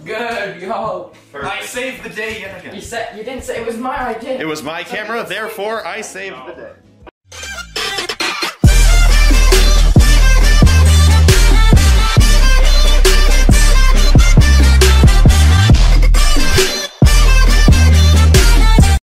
Good, yo. I saved the day yet again. You didn't say it was my idea. It was my camera, therefore I saved the day.